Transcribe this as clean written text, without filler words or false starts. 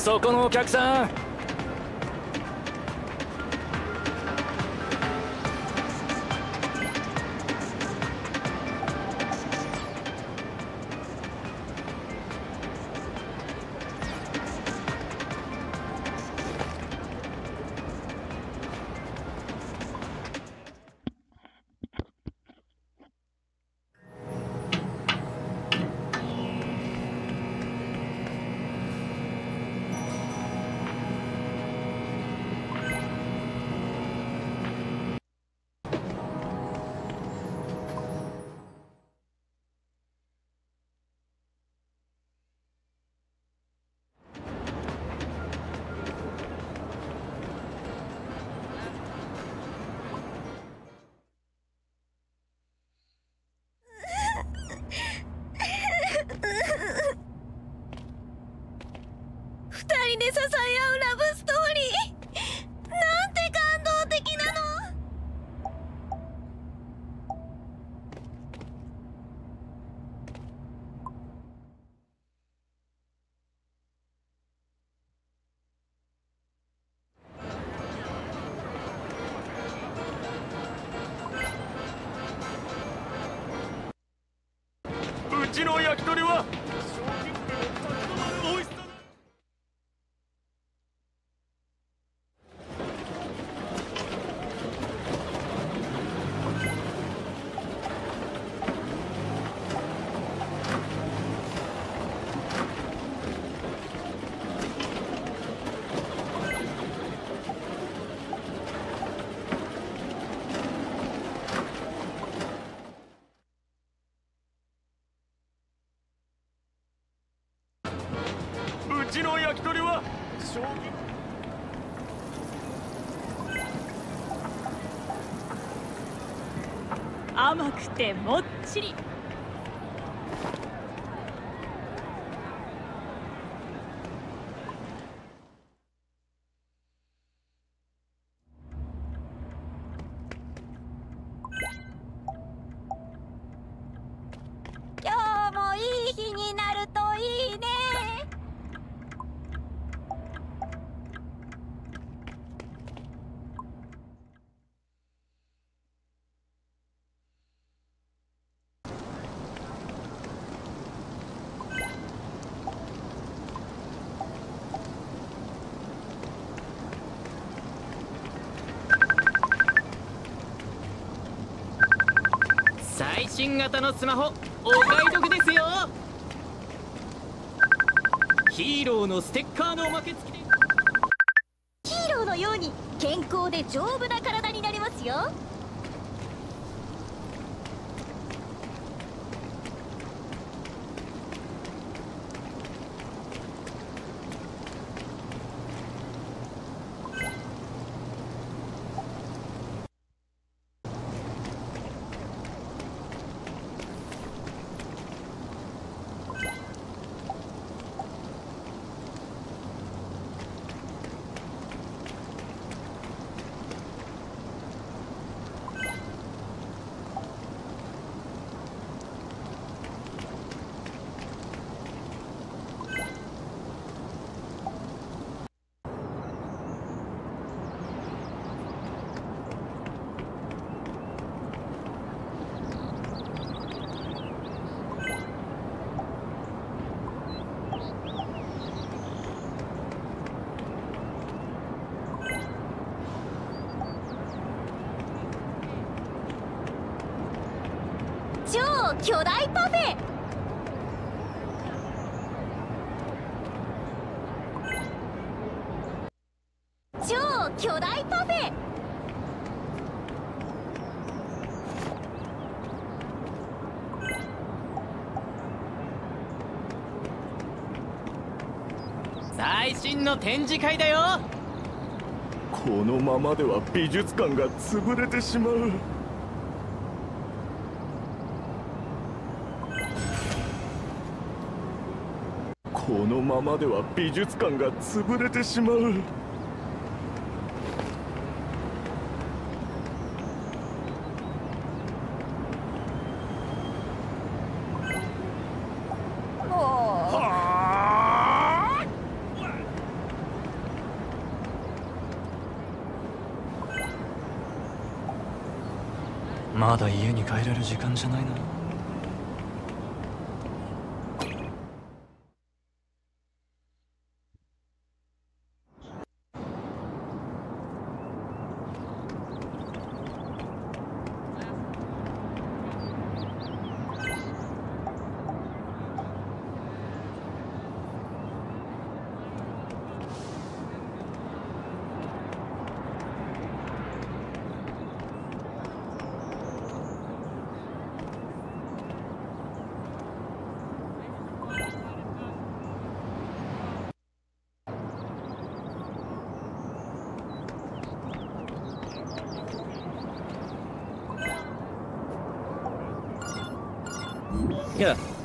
そこのお客さん。 二人で支え合うラブストーリー、なんて感動的なの。 うちの焼き鳥は商品部の立ち止まる美味しさだ。うちの焼き鳥は商品。 甘くてもっちり。 今日もいい日になるといいね。 最新型のスマホお買い得ですよ。ヒーローのステッカーのおまけ付きで。 ヒーローのように健康で丈夫な体になりますよ。超巨大パフェ。超巨大パフェ。 最新の展示会だよ。 このままでは美術館が潰れてしまう。このままでは美術館が潰れてしまう。 まだ家に帰れる時間じゃないな。 Yeah.